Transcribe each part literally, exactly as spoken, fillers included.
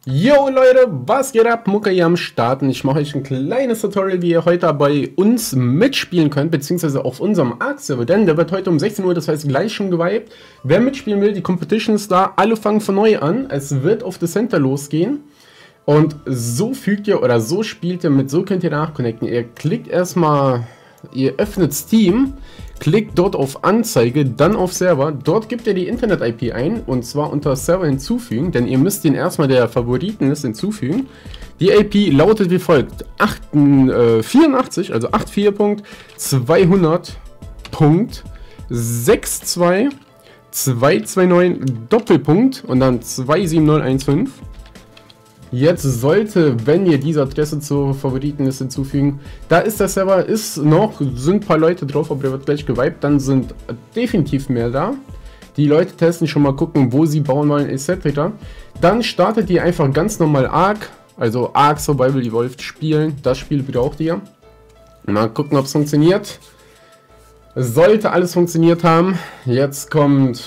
Yo Leute, was geht ab? Mucke hier am Starten. Ich mache euch ein kleines Tutorial, wie ihr heute bei uns mitspielen könnt, beziehungsweise auf unserem Ark-Server, denn der wird heute um sechzehn Uhr, das heißt gleich schon gewiped. Wer mitspielen will, die Competition ist da, alle fangen von neu an. Es wird auf The Center losgehen. Und so fügt ihr oder so spielt ihr mit, so könnt ihr nachconnecten. Ihr klickt erstmal, ihr öffnet Steam, klickt dort auf Anzeige, dann auf Server. Dort gebt ihr die Internet-I P ein und zwar unter Server hinzufügen, denn ihr müsst den erstmal der Favoritenliste hinzufügen. Die I P lautet wie folgt: vierundachtzig, also vierundachtzig Punkt zweihundert Punkt zweiundsechzig Punkt zweihundertneunundzwanzig Doppelpunkt und dann zwei sieben null eins fünf. Jetzt sollte, wenn ihr diese Adresse zur Favoritenliste hinzufügen, da ist der Server, ist noch, sind ein paar Leute drauf, aber der wird gleich gewiped, dann sind definitiv mehr da. Die Leute testen schon mal, gucken, wo sie bauen wollen, et cetera. Dann startet ihr einfach ganz normal Ark, also Ark Survival Evolved spielen, das Spiel braucht ihr. Mal gucken, ob es funktioniert. Sollte alles funktioniert haben. Jetzt kommt...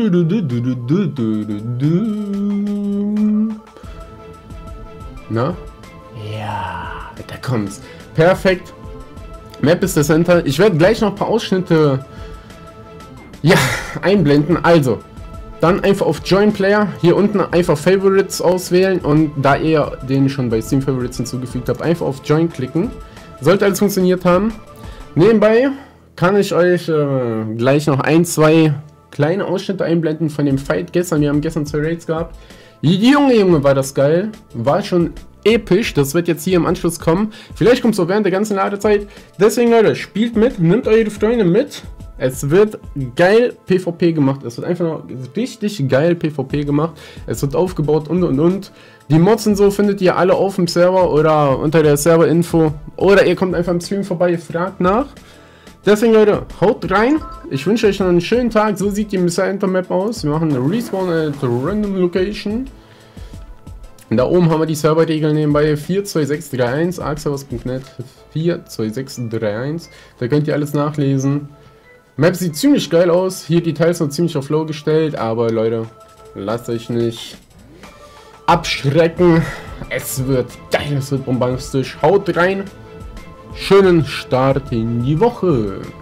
Na? Ja, da kommt's. Perfekt. Map ist der Center. Ich werde gleich noch ein paar Ausschnitte ja, einblenden. Also, dann einfach auf Join Player. Hier unten einfach Favorites auswählen. Und da ihr den schon bei Steam Favorites hinzugefügt habt, einfach auf Join klicken. Sollte alles funktioniert haben. Nebenbei kann ich euch äh, gleich noch ein, zwei kleine Ausschnitte einblenden von dem Fight gestern. Wir haben gestern zwei Raids gehabt. Junge, Junge, war das geil. War schon episch. Das wird jetzt hier im Anschluss kommen. Vielleicht kommt es auch während der ganzen Ladezeit. Deswegen, Leute, spielt mit. Nehmt eure Freunde mit. Es wird geil PvP gemacht. Es wird einfach noch richtig geil PvP gemacht. Es wird aufgebaut und und und. Die Mods und so findet ihr alle auf dem Server oder unter der Serverinfo. Oder ihr kommt einfach im Stream vorbei, fragt nach. Deswegen, Leute, haut rein. Ich wünsche euch noch einen schönen Tag. So sieht die Missile Enter Map aus. Wir machen eine Respawn at Random Location. Und da oben haben wir die Serverregeln nebenbei. vier zwei sechs drei eins, arkservers punkt net vier zwei sechs drei eins. Da könnt ihr alles nachlesen. Map sieht ziemlich geil aus. Hier Details noch ziemlich auf Low gestellt. Aber Leute, lasst euch nicht abschrecken. Es wird geil, es wird bombastisch. Haut rein. Schönen Start in die Woche.